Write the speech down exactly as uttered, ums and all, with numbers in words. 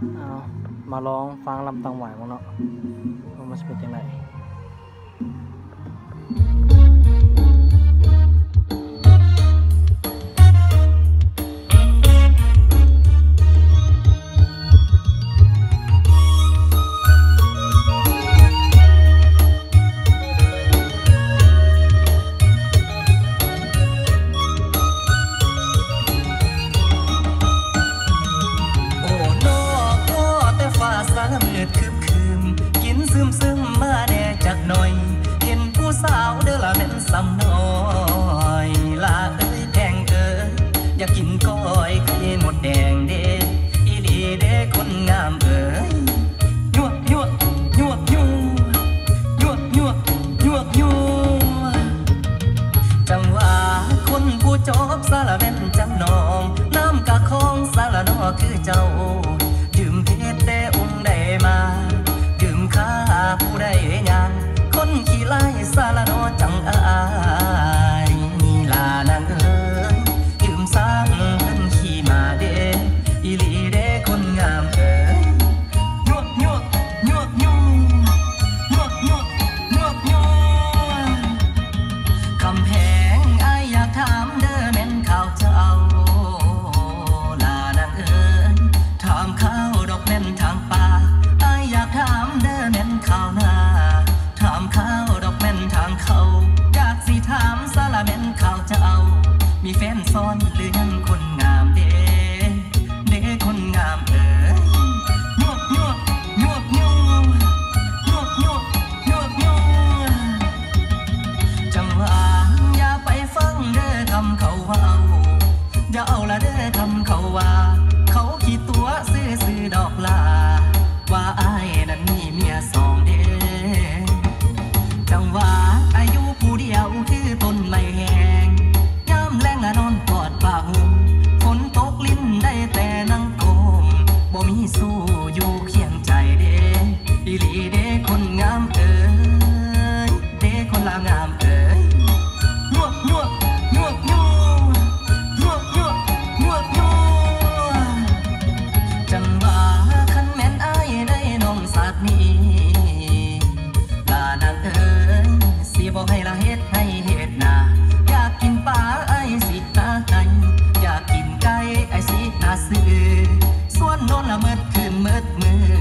เอามาลองฟังลำตังหวายมั้งเนาะว่ามันจะเป็นยังไงสำน้อยลาเอ้ยแพงเอ้ยอยากกินก้อยไข่หมดแดงเด้อีหลีเด้คนงามเอ้ยยั่วยั่วยั่วยั่วยั่วยั่วยั่วยั่วจังว่าคนผู้จบสารเป็นจำนองน้ำกะคองสารนอคือเจ้าดื่มเพชรได้องค์ได้มาดื่มข้าผู้ใดยังคนขี้ไล่สารนอจังอายลานางเอ๋ยยืมสร้างเพิ่นขี่มาเด้อีหลีเด้คนงามเอ๋ยยั่วยั่วยั่วยั่วยั่วยั่วยั่วยั่วคำแพงอายอยากถามเด้อแม่นข่าวเจ้าลานางเอ๋ยถามข้าวดอกแม่นทางป่าอายอยากถามเด้อแม่นข่าวนาถามข้าวดอกแม่นทางเขาอยากสิถามสารแม่นข่าวจะเอามีแฟนซ้อนหรือยังคนงามเด้เด้คนงามเอ๋ยยั่วยั่วยั่วยั่วยั่วยั่วยั่วยั่วจังว่าอย่าไปฟังเด้อคำเขาว่าเอาอย่าเอาละเด้อคำเขาว่าเขาขี้ตัวซื้อซื้อดอกลาว่าอ้ายนั้นมีเมียสองเด้จังว่าอายุผู้เดียวคือต้นไม้แห้งย่ำแรงนอนกอดป่าหุ่มฝนตกลิ้นได้แต่นั่งก้มบ่มีสู้อยู่เคียงใจเด้อีหลีเด้คนงามเอ๋ยเด้คนลางามเอ๋ยยั่วยั่วยั่วยั่วยั่วยั่วยั่วยั่วจังว่าคันแม่นอ้ายได้น้องสัตว์นี้ลานางเอ๋ยสิบอกให้ละเฮ็ดให้เฮ็ดนาอยากกินปลาไอ้สิหาไก่อยากกินไก่ไอ้สิหาซื้อส่วนนอนละเมิดคืนเมิดมือ